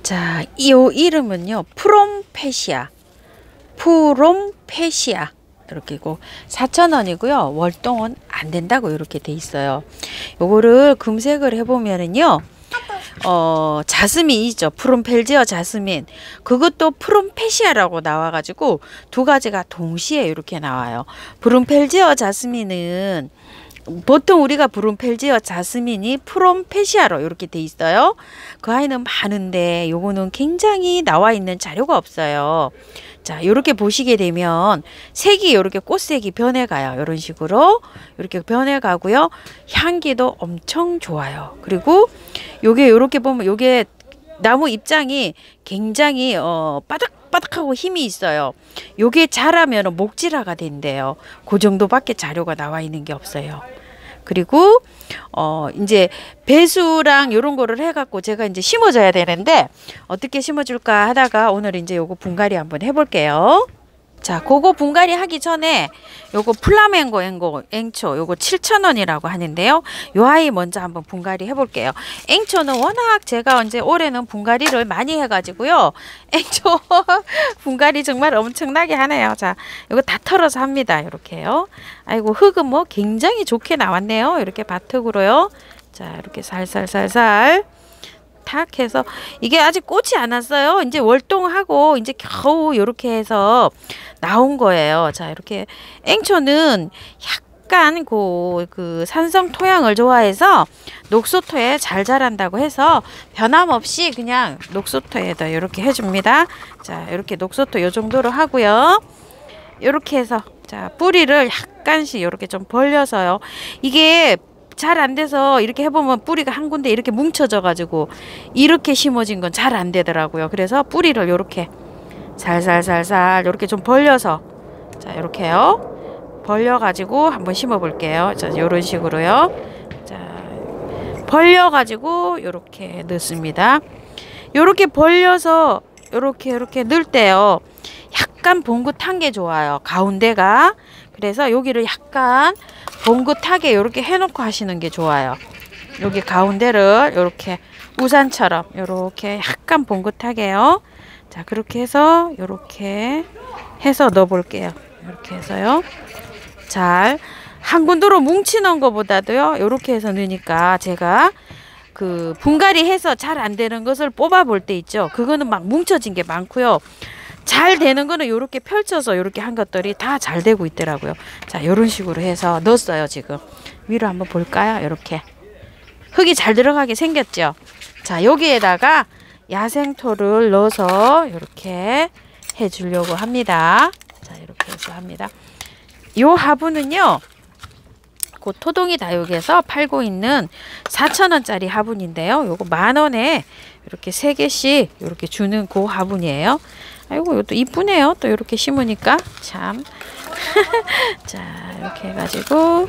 자, 이 이름은요, 프롬페시아. 프롬페시아. 이렇게고 4,000원이고요. 월동은 안 된다고 이렇게 돼 있어요. 요거를 검색을 해보면은요, 자스민이죠. 프롬펠지어 자스민. 그것도 프롬페시아라고 나와가지고 두 가지가 동시에 이렇게 나와요. 프롬펠지어 자스민은 보통 우리가 브룸펠지어 자스민이 프롬페시아로 이렇게 돼 있어요. 그 아이는 많은데 요거는 굉장히 나와 있는 자료가 없어요. 자, 이렇게 보시게 되면 색이 이렇게 꽃색이 변해가요. 이런 식으로 이렇게 변해가고요. 향기도 엄청 좋아요. 그리고 요게 이렇게 보면 요게 나무 입장이 굉장히 바닥바닥하고 힘이 있어요. 요게 자라면 목질화가 된대요. 그 정도밖에 자료가 나와 있는 게 없어요. 그리고 이제 배수랑 요런 거를 해갖고 제가 이제 심어줘야 되는데 어떻게 심어줄까 하다가 오늘 이제 요거 분갈이 한번 해볼게요. 자, 그거 분갈이 하기 전에 요거 플라멩고 앵초 요거 7,000원이라고 하는데요. 요 아이 먼저 한번 분갈이 해볼게요. 앵초는 워낙 제가 이제 올해는 분갈이를 많이 해가지고요. 앵초 분갈이 정말 엄청나게 하네요. 자, 요거 다 털어서 합니다. 이렇게요. 아이고, 흙은 뭐 굉장히 좋게 나왔네요. 이렇게 밭흙으로요. 자, 이렇게 살살살살 탁 해서 이게 아직 꽃이 안 왔어요. 이제 월동하고 이제 겨우 이렇게 해서 나온 거예요. 자, 이렇게 앵초는 약간 그 산성 토양을 좋아해서 녹소토에 잘 자란다고 해서 변함없이 그냥 녹소토에다 이렇게 해줍니다. 자, 이렇게 녹소토 요 정도로 하고요. 이렇게 해서 자, 뿌리를 약간씩 이렇게 좀 벌려서요. 이게 잘 안 돼서 이렇게 해보면 뿌리가 한 군데 이렇게 뭉쳐져 가지고 이렇게 심어진 건 잘 안 되더라고요. 그래서 뿌리를 이렇게 살살살살 이렇게 좀 벌려서 자, 이렇게요. 벌려 가지고 한번 심어 볼게요. 자, 요런 식으로요. 자, 벌려 가지고 이렇게 넣습니다. 요렇게 벌려서 이렇게 넣을 때요. 약간 봉긋한 게 좋아요. 가운데가. 그래서 여기를 약간 봉긋하게 이렇게 해놓고 하시는 게 좋아요. 여기 가운데를 이렇게 우산처럼 이렇게 약간 봉긋하게요. 자, 그렇게 해서 이렇게 해서 넣어 볼게요. 이렇게 해서요. 잘 한 군데로 뭉치는 것보다도요. 이렇게 해서 넣으니까 제가 그 분갈이 해서 잘 안 되는 것을 뽑아 볼 때 있죠. 그거는 막 뭉쳐진 게 많고요. 잘 되는 거는 이렇게 펼쳐서 이렇게 한 것들이 다 잘 되고 있더라고요. 자, 이런 식으로 해서 넣었어요. 지금 위로 한번 볼까요? 이렇게 흙이 잘 들어가게 생겼죠. 자, 여기에다가 야생토를 넣어서 이렇게 해주려고 합니다. 자, 이렇게 해서 합니다. 요 화분은요, 그 토동이 다육에서 팔고 있는 4,000원짜리 화분인데요. 요거 10,000원에 이렇게 3개씩 이렇게 주는 그 화분이에요. 아이고, 이것도 이쁘네요. 또 이렇게 심으니까 참. 자, 이렇게 해가지고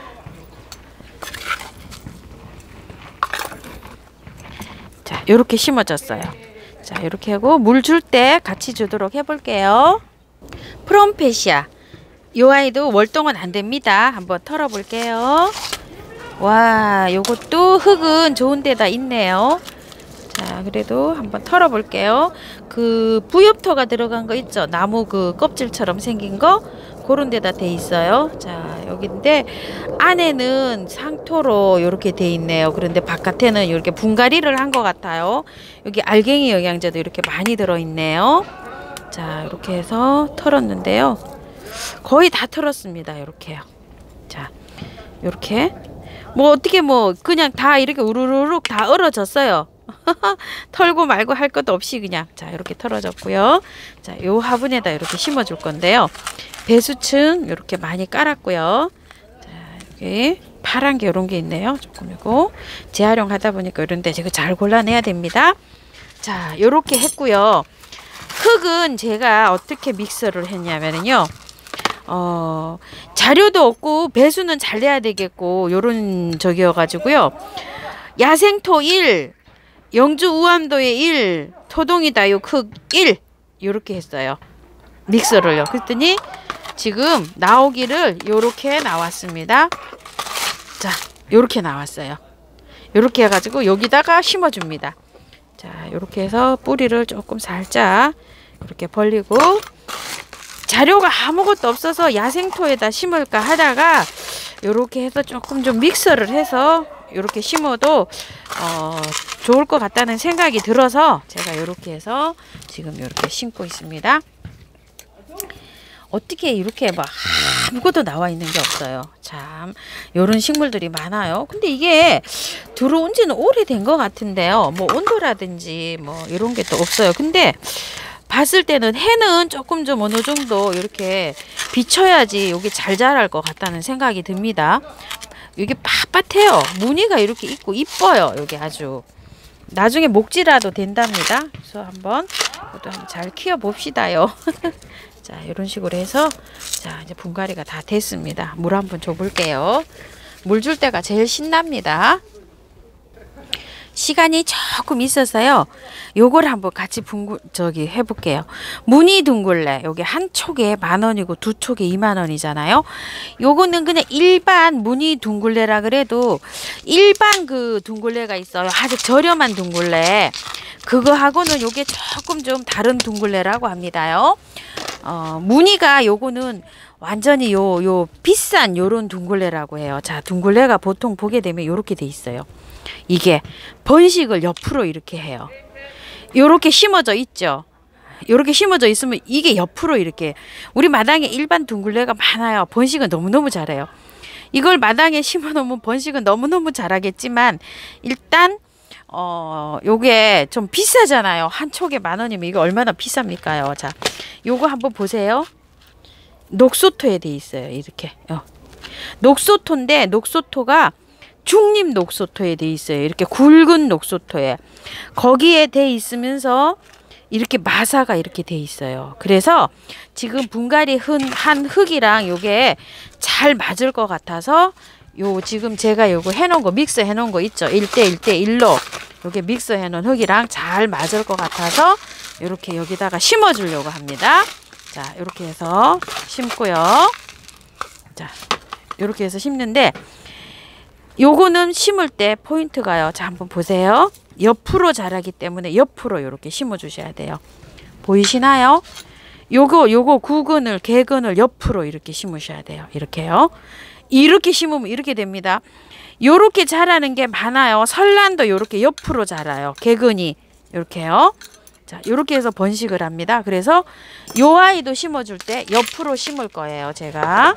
자, 이렇게 심어졌어요. 자, 이렇게 하고 물 줄 때 같이 주도록 해볼게요. 프롬페시아 요 아이도 월동은 안 됩니다. 한번 털어 볼게요. 와, 요것도 흙은 좋은 데다 있네요. 자, 그래도 한번 털어 볼게요. 그 부엽토가 들어간 거 있죠? 나무 그 껍질처럼 생긴 거 그런 데다 돼 있어요. 자, 여기인데 안에는 상토로 이렇게 돼 있네요. 그런데 바깥에는 이렇게 분갈이를 한 것 같아요. 여기 알갱이 영양제도 이렇게 많이 들어 있네요. 자, 이렇게 해서 털었는데요. 거의 다 털었습니다. 이렇게요. 자, 이렇게 뭐 어떻게 뭐 그냥 다 이렇게 우르르륵 다 얼어졌어요. 털고 말고 할 것도 없이 그냥 자, 이렇게 털어졌고요. 자, 요 화분에다 이렇게 심어 줄 건데요. 배수층 이렇게 많이 깔았고요. 자, 여기 파란 게 이런 게 있네요. 조금 이거 재활용하다 보니까 이런데 제가 잘 골라내야 됩니다. 자, 이렇게 했고요. 흙은 제가 어떻게 믹서를 했냐면요. 자료도 없고 배수는 잘 내야 되겠고 요런 저기여가지고요. 야생토 1, 영주 우암도의 1, 토동이 다육 흙 1 요렇게 했어요. 믹서를요. 그랬더니 지금 나오기를 요렇게 나왔습니다. 자, 요렇게 나왔어요. 요렇게 해가지고 여기다가 심어줍니다. 자, 이렇게 해서 뿌리를 조금 살짝 이렇게 벌리고, 자료가 아무것도 없어서 야생토에다 심을까 하다가 이렇게 해서 조금 좀 믹서를 해서 이렇게 심어도 좋을 것 같다는 생각이 들어서 제가 이렇게 해서 지금 이렇게 심고 있습니다. 어떻게 이렇게 막 아무것도 나와 있는 게 없어요. 참, 요런 식물들이 많아요. 근데 이게 들어온 지는 오래된 것 같은데요. 뭐 온도라든지 뭐 이런 게 또 없어요. 근데 봤을 때는 해는 조금 좀 어느 정도 이렇게 비춰야지 여기 잘 자랄 것 같다는 생각이 듭니다. 이게 빳빳해요. 무늬가 이렇게 있고 이뻐요. 여기 아주. 나중에 목지라도 된답니다. 그래서 한번 이것도 한번 잘 키워 봅시다요. 자, 이런 식으로 해서, 자, 이제 분갈이가 다 됐습니다. 물 한번 줘볼게요. 물 줄 때가 제일 신납니다. 시간이 조금 있어서요. 요걸 한번 같이 해볼게요. 무늬 둥글레. 요게 한 촉에 10,000원이고 두 촉에 20,000원이잖아요. 요거는 그냥 일반 무늬 둥글레라 그래도 일반 그 둥글레가 있어요. 아주 저렴한 둥글레. 그거하고는 요게 조금 좀 다른 둥글레라고 합니다요. 무늬가 요거는 완전히 요 비싼 요런 둥글레라고 해요. 자, 둥글레가 보통 보게 되면 요렇게 돼 있어요. 이게 번식을 옆으로 이렇게 해요. 요렇게 심어져 있죠. 요렇게 심어져 있으면 이게 옆으로 이렇게, 우리 마당에 일반 둥글레가 많아요. 번식은 너무너무 잘해요. 이걸 마당에 심어 놓으면 번식은 너무너무 잘하겠지만 일단 요게 좀 비싸잖아요. 한 촉에 10,000원이면 이거 얼마나 비쌉니까요? 자, 요거 한번 보세요. 녹소토에 돼 있어요. 이렇게. 녹소토인데 녹소토가 중립 녹소토에 돼 있어요. 이렇게 굵은 녹소토에. 거기에 돼 있으면서 이렇게 마사가 이렇게 돼 있어요. 그래서 지금 분갈이 한 흙이랑 요게 잘 맞을 것 같아서 요 지금 제가 요거 해놓은 거 믹스 해놓은 거 있죠. 1대1대1로 요게 믹스 해놓은 흙이랑 잘 맞을 것 같아서 이렇게 여기다가 심어 주려고 합니다. 자, 이렇게 해서 심고요. 자, 이렇게 해서 심는데 요거는 심을 때 포인트가요. 자, 한번 보세요. 옆으로 자라기 때문에 옆으로 이렇게 심어 주셔야 돼요. 보이시나요? 요거 구근을 개근을 옆으로 이렇게 심으셔야 돼요. 이렇게요. 이렇게 심으면 이렇게 됩니다. 요렇게 자라는 게 많아요. 설란도 요렇게 옆으로 자라요. 개근이 이렇게요. 자, 요렇게 해서 번식을 합니다. 그래서 요 아이도 심어줄 때 옆으로 심을 거예요. 제가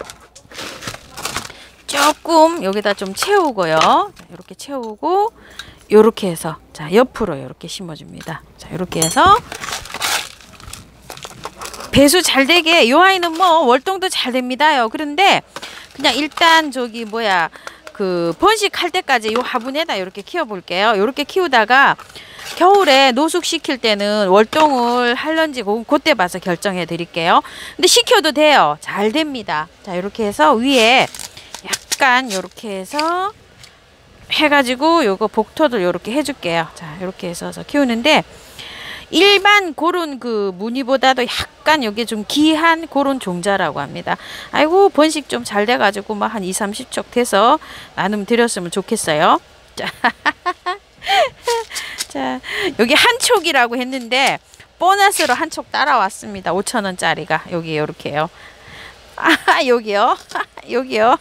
조금 여기다 좀 채우고요. 이렇게 채우고 요렇게 해서, 자, 옆으로 이렇게 심어줍니다. 자, 이렇게 해서 배수 잘 되게, 요 아이는 뭐 월동도 잘 됩니다요. 그런데 그냥 일단 그 번식할 때까지 요 화분에다 이렇게 키워 볼게요. 이렇게 키우다가 겨울에 노숙시킬 때는 월동을 할런지 그때 봐서 결정해 드릴게요. 근데 시켜도 돼요. 잘 됩니다. 자, 이렇게 해서 위에 약간 요렇게 해서 해가지고 요거 복토를 요렇게 해줄게요. 자, 요렇게 해서 키우는데 일반 고런 그 무늬보다도 약간 요게 좀 귀한 고런 종자라고 합니다. 아이고, 번식 좀 잘 돼가지고 뭐 한 20-30촉 돼서 나눔 드렸으면 좋겠어요. 자, 자, 여기 한 촉이라고 했는데 보너스로 한 촉 따라왔습니다. 5,000원짜리가 여기 요렇게요. 아, 여기요. 여기요.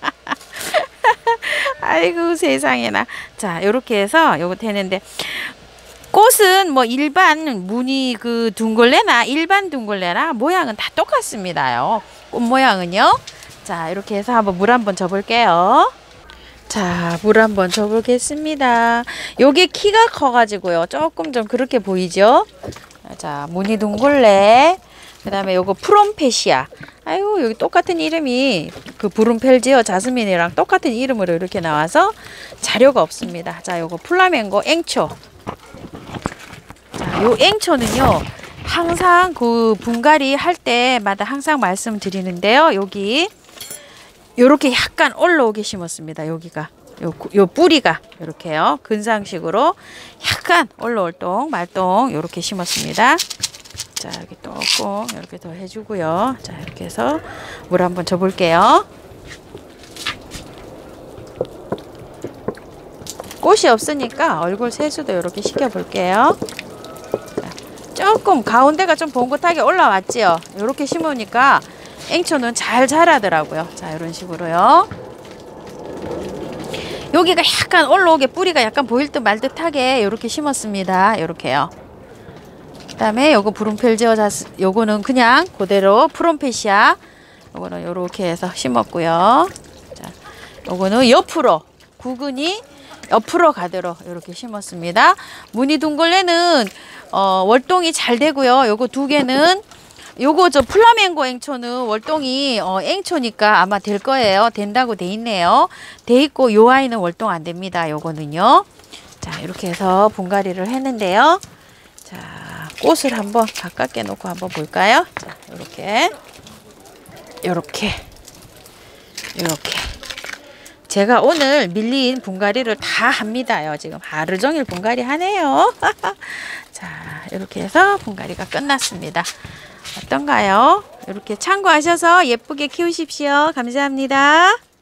아이고, 세상에나. 자, 요렇게 해서 요거 되는데 꽃은 뭐 일반 무늬 그 둥글레나 일반 둥글레나 모양은 다 똑같습니다요. 꽃 모양은요. 자, 이렇게 해서 한번 물 한번 줘볼게요. 자, 물 한번 줘보겠습니다. 요게 키가 커가지고요. 조금 좀 그렇게 보이죠? 자, 무늬 둥글레. 그 다음에 요거 프롬페시아. 아이고, 여기 똑같은 이름이 그 브룸펠지어 자스민이랑 똑같은 이름으로 이렇게 나와서 자료가 없습니다. 자, 요거 플라멩고 앵초. 자, 요 앵초는요, 항상 그 분갈이 할 때마다 항상 말씀드리는데요. 여기 요렇게 약간 올라오게 심었습니다. 여기가 요 뿌리가 요렇게요. 근상식으로 약간 올라올동 말동 요렇게 심었습니다. 자, 여기 조금 이렇게 더 해주고요. 자, 이렇게 해서 물 한번 줘볼게요. 꽃이 없으니까 얼굴 세수도 이렇게 시켜볼게요. 조금 가운데가 좀 봉긋하게 올라왔지요. 이렇게 심으니까 앵초는 잘 자라더라고요. 자, 이런 식으로요. 여기가 약간 올라오게 뿌리가 약간 보일 듯 말 듯하게 이렇게 심었습니다. 이렇게요. 그다음에 요거 브룸펠지어 자스, 요거는 그냥 그대로 프롬페시아. 요거는 요렇게 해서 심었고요. 자, 요거는 옆으로 구근이 옆으로 가도록 이렇게 심었습니다. 무늬둥글레는 월동이 잘 되고요. 요거 두 개는 요거 저 플라멩고 앵초는 월동이 앵초니까 아마 될 거예요. 된다고 돼 있네요. 돼 있고 요 아이는 월동 안 됩니다. 요거는요. 자, 이렇게 해서 분갈이를 했는데요. 자, 꽃을 한번 가깝게 놓고 한번 볼까요? 자, 요렇게 제가 오늘 밀린 분갈이를 다 합니다요. 지금 하루 종일 분갈이 하네요. 자, 이렇게 해서 분갈이가 끝났습니다. 어떤가요? 이렇게 참고하셔서 예쁘게 키우십시오. 감사합니다.